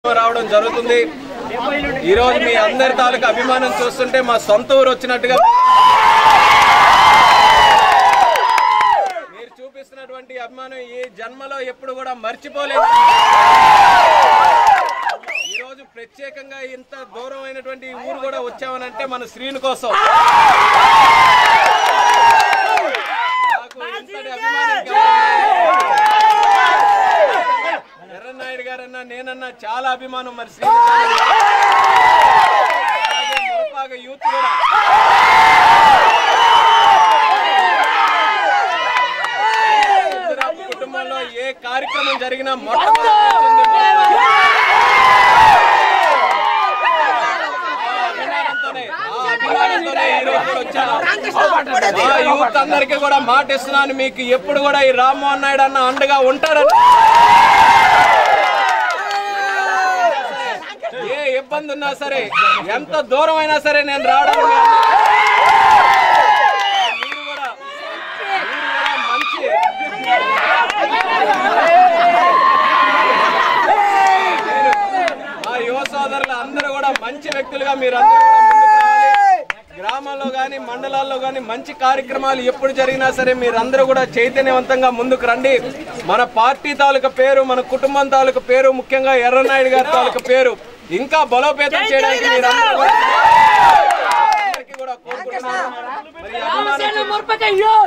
రావడం జరుగుతుంది। ఈ రోజు మీ అందరి తాలూకు అభిమానం చూస్తుంటే మా సొంత ఊరు వచ్చినట్టుగా మీరు చూపిస్తున్నటువంటి అభిమానం ఈ జన్మలో ఎప్పుడు కూడా మర్చిపోలేదు। ఈ రోజు ప్రత్యేకంగా ఇంత దూరమైనటువంటి ఊరు కూడా వచ్చామనంటే మన శ్రీను కోసం। నాకు ఇంతటి అభిమానం ఎర్రన్నాయుడు గారన్నా నేనన్నా చాలా అభిమానం మరి శ్రీను మురపాగ యూత్ కూడా కుటుంబంలో ఏ కార్యక్రమం జరిగినా అభిమానంతోనే ఈ రోజు కూడా వచ్చాను। ఆ యూత్ అందరికీ కూడా మాట ఇస్తున్నాను, మీకు ఎప్పుడు కూడా ఈ రామ్మోహన్ నాయుడు అన్న అండగా ఉంటారని। ఏ ఇబ్బంది ఉన్నా సరే ఎంత దూరం అయినా సరే నేను రావడం మీరు కూడా మంచి మా యువ సోదరులు అందరూ కూడా మంచి వ్యక్తులుగా మీరందరూ గ్రామాల్లో గాని మండలాల్లో గాని మంచి కార్యక్రమాలు ఎప్పుడు జరిగినా సరే మీరందరూ కూడా చైతన్యవంతంగా ముందుకు రండి। మన పార్టీ తాలూకా పేరు, మన కుటుంబం తాలూకా పేరు, ముఖ్యంగా ఎర్రన్నాయుడు గారి తాలూకా పేరు ఇంకా బలోపేతం చేయడానికి మీరందరూ కూడా కోరుకుంటున్నాను।